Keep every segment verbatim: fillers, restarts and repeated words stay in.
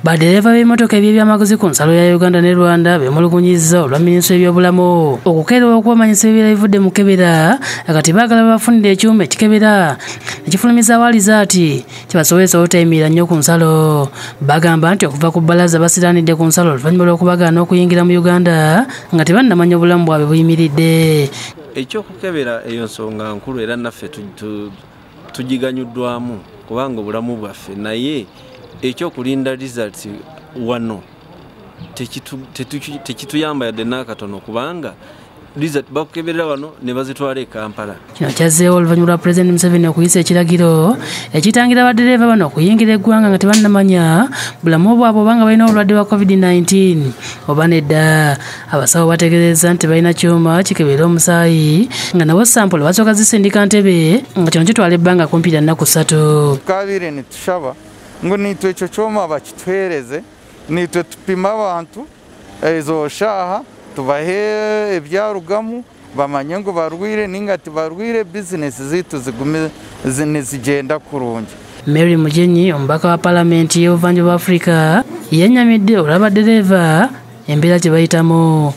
Badereva b'emmotoka eby'ebyamaguzi ku nsalo ya Uganda ne Rwanda beemulugunyizza olwa minisitule y'ebyobulamu okukeerera okwamanyisa ebibeera ebivudde mu kebera kati baagala bafunire ekyuma ekikebera ekifulumiza walizaati kibasobozesa obutayimirira nnyo ku nsalo. Bagamba nti okuva ku bbalaza basiraanidde ku nsalo oluvannyuma lw'okubagaana okuyingira mu Uganda nga tebannamanya obulamu bwabwe buyimiridde. Ekyokukebera eyo nsonga nkulu era naffe tugiganyuddwamu kubanga obulamu bwaffe, naye ekyokulinda results wano tekituyamba yadde n'akatono kubanga result bakukeberera wano ne bazitwala e Kampala. Kino kyazzeewo oluvannyuma lwa Pulezidenti Museveni okuyisa ekiragiro ekitangira badereva bano okuyingira eggwanga nga tebannamanya bulamu bwabwe obanga balina obulwadde bwa covid nineteen oba nedda. Abasawo bategeezezza nti balina kyuma kikebera omusaayi nga nabo sampolo basooka zisindika Ntebe nga kino kitwala ebbanga kumpi lya nnaku ssatu. Tukabire ne tushaba ngo nitwe ekyo kyoma bakitwereze, nitwe tupima abantu ezo shaaha tubahe ebyarugamu bamanye ngo barwire ninga tibarwire bizinesi zitu zigume zinizigenda kurungi. Mary Mujenyi, omubaka wa Palamenti y'Obuvanjuba bwa Afrika, yennyamidde olw'abadereva embeera gye bayitamu.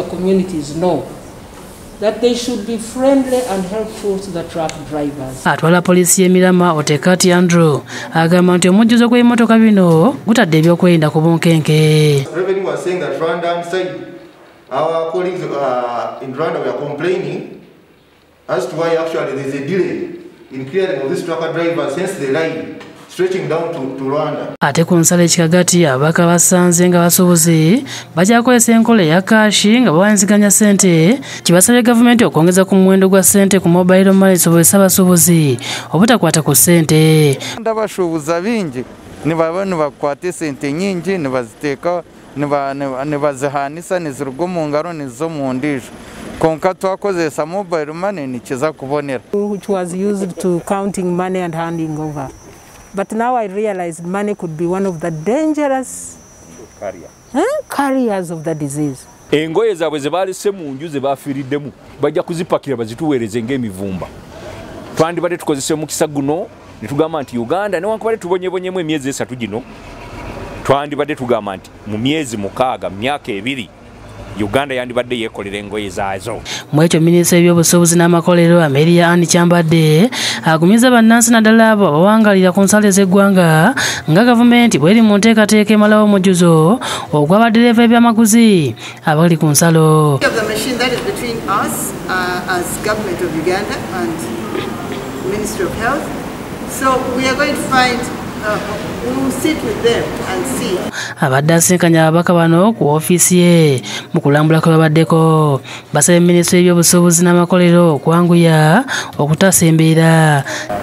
That they should be friendly and helpful to the truck drivers. Atwala poliisi y'emirama Otekati Andrew agamba nti omujjuzo gw'emmotoka bino gutadde ebyokwerinda ku bunkenke. Revenue was saying that Rwanda side, our colleagues uh, in Rwanda were complaining as to why actually there is a delay in clearing of these trucker drivers, hence the line stretching down to, to Rwanda. Ate ku nsalo ekikagati ababaka basanze nga basuubuzi bakyakozesa enkola eya kaashi nga bawanziganya ssente, kibasabye gavumenti okwongeza ku muwendo gwa ssente ku mobile money esobozesa abasuubuzi obutakwata ku ssente. Abasuubuza bingi ne baba ne bakwata ssente nyingi ne baziteeka ne bazihaanisa ne ziruga mu ngalo ne zo mu ndiijo. Konka twakozesa mobile money nikiza kubonera. Which was used to counting money and handing over. But now I realized money could be one of the dangerous Carrier. huh? carriers of the disease. Engoye zaabwe ze baalese mu nju ze baafiiriddemu bajja kuzipakira bazituweereze ng'emivumba. Twandibadde tukozese omukisa guno ne tugamba nti Uganda newankubadde tubonyebonyemu emyezi esatu gino, twandibadde tugamba nti mu myezi mukaaga mu myaka ebiri Uganda yandibadde yeekolera engoye zaazo. Mu ekyo minisitule y'ebyobusuubuzi n'amakolero Amelia Anne Kyambadde agumiza bannansi naddala abo abawangalira ku nsalo ez'eggwanga nga gavumenti bw'eri mu nteekateeka emalawo omujjuzo ogw'abadereva ebyamaguzi abali ku nsalo. Abadde asinkanya ababaka bano ku woofiisi ye mu kulambula kwe babaddeko, basabye minisitule y'ebyobusuubuzi n'amakolero okwanguya okutaasa embeera.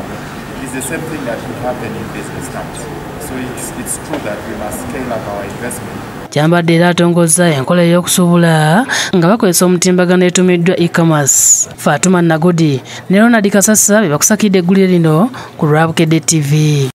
Kyambadde era atongozza enkola ey'okusuubula nga bakozesa omutimbagano etumiddwa e-commerce. Fatuma Nagodi ne Ronald Kasassa be bakusakidde eggulire lino ku Lwabukedde T V.